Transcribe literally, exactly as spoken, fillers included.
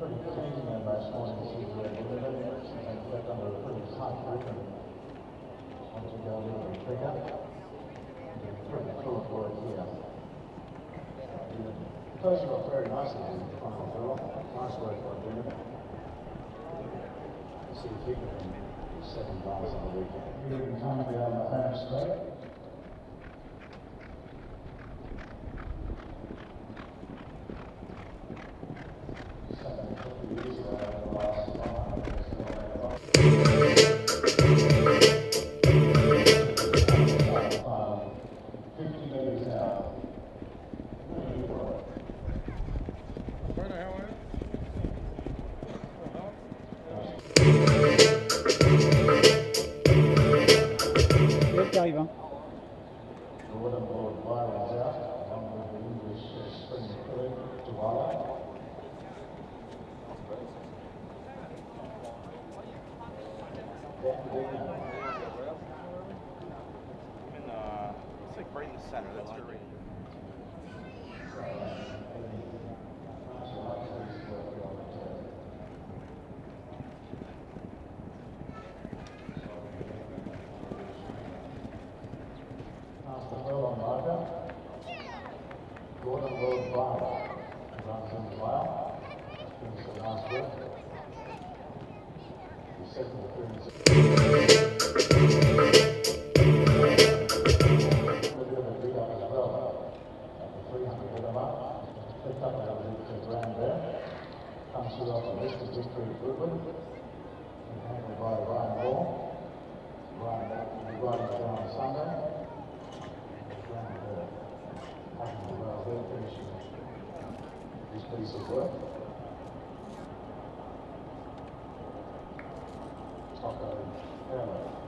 pretty clean there last morning. She was delivered. They kept under a pretty tight grip, and once you go a little bit quicker, it's pretty fluent work here. The closing off very nicely in the final drill. Nice work by Jimmy. See if he can seven bars on the weekend. You can come down the home straight. Arrive. Gordon Lord Byron's out, along with the English uh, spring filly, Tuala. Dan Dino. In, uh, it's like right in the center, that's your radio. Gordon Lord Byron runs in the wire. That's the last work. The second appearance. A bit of a big up as well. At the three hundred with them up. Picked up a little bit to ground there. Comes through off the list of Victory Goodwin. And handled by Ryan Moore. Ryan will be riding down on Sunday. Finishing this piece of work. Taco Parallel.